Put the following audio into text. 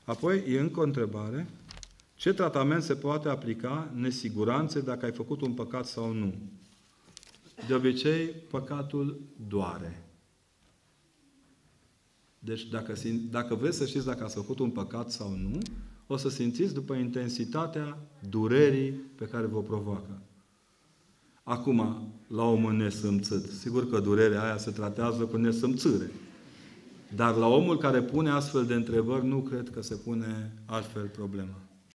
Apoi e încă o întrebare. Ce tratament se poate aplica nesiguranțe dacă ai făcut un păcat sau nu? De obicei, păcatul doare. Deci, dacă vreți să știți dacă ați făcut un păcat sau nu, o să simțiți după intensitatea durerii pe care vă provoacă. Acum, la omul nesâmțit, sigur că durerea aia se tratează cu nesâmțire. Dar la omul care pune astfel de întrebări, nu cred că se pune altfel problema.